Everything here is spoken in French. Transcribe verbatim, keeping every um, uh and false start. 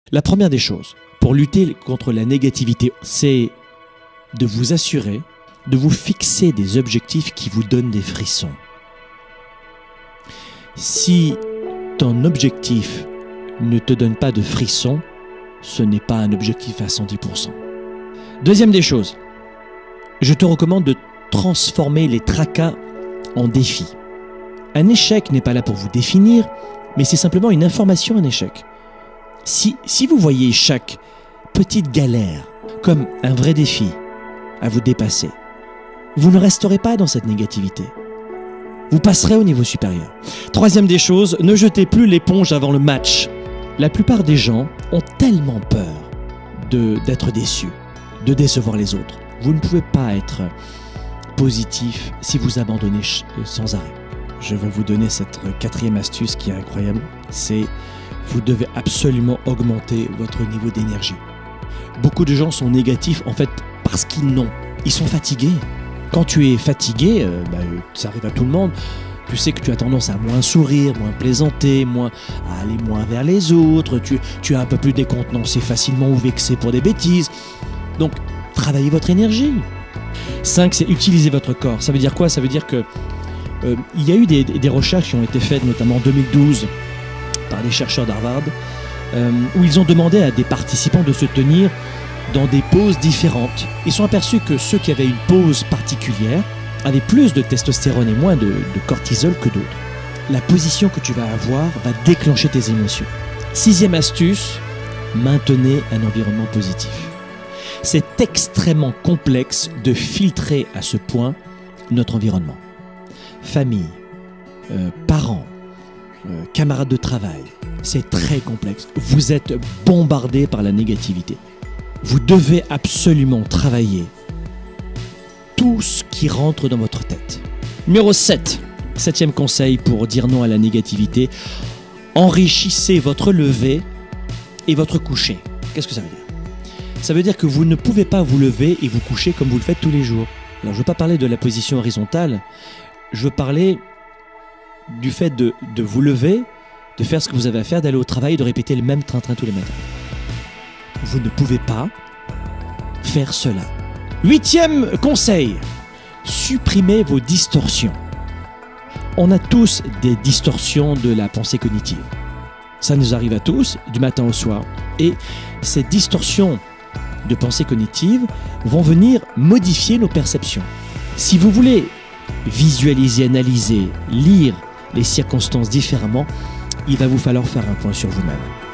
La première des choses, pour lutter contre la négativité, c'est de vous assurer de vous fixer des objectifs qui vous donnent des frissons. Si ton objectif ne te donne pas de frissons, ce n'est pas un objectif à cent dix pour cent. Deuxième des choses, je te recommande de transformer les tracas en défis. Un échec n'est pas là pour vous définir, mais c'est simplement une information, un échec. Si, si vous voyez chaque petite galère comme un vrai défi à vous dépasser, vous ne resterez pas dans cette négativité. Vous passerez au niveau supérieur. Troisième des choses, ne jetez plus l'éponge avant le match. La plupart des gens ont tellement peur de, d'être déçus, de décevoir les autres. Vous ne pouvez pas être positif si vous abandonnez sans arrêt. Je vais vous donner cette quatrième astuce qui est incroyable. C'est vous devez absolument augmenter votre niveau d'énergie. Beaucoup de gens sont négatifs en fait parce qu'ils n'ont. Ils sont fatigués. Quand tu es fatigué, euh, bah, ça arrive à tout le monde, tu sais que tu as tendance à moins sourire, moins plaisanter, moins, à aller moins vers les autres, tu, tu es un peu plus décontenancé facilement ou vexé pour des bêtises. Donc, travaillez votre énergie. cinq, c'est utiliser votre corps. Ça veut dire quoi? Ça veut dire que euh, il y a eu des, des recherches qui ont été faites, notamment en deux mille douze, par des chercheurs d'Harvard, euh, où ils ont demandé à des participants de se tenir dans des poses différentes. Ils sont aperçus que ceux qui avaient une pose particulière avaient plus de testostérone et moins de, de cortisol que d'autres. La position que tu vas avoir va déclencher tes émotions. Sixième astuce, maintenez un environnement positif. C'est extrêmement complexe de filtrer à ce point notre environnement. Famille, euh, parents, euh, camarades de travail, c'est très complexe. Vous êtes bombardé par la négativité. Vous devez absolument travailler tout ce qui rentre dans votre tête. Numéro sept, septième conseil pour dire non à la négativité, enrichissez votre lever et votre coucher. Qu'est-ce que ça veut dire? Ça veut dire que vous ne pouvez pas vous lever et vous coucher comme vous le faites tous les jours. Alors, je ne veux pas parler de la position horizontale, je veux parler du fait de, de vous lever, de faire ce que vous avez à faire, d'aller au travail et de répéter le même train-train tous les matins. Vous ne pouvez pas faire cela. Huitième conseil, supprimez vos distorsions. On a tous des distorsions de la pensée cognitive. Ça nous arrive à tous, du matin au soir. Et ces distorsions de pensée cognitive vont venir modifier nos perceptions. Si vous voulez visualiser, analyser, lire les circonstances différemment, il va vous falloir faire un point sur vous-même.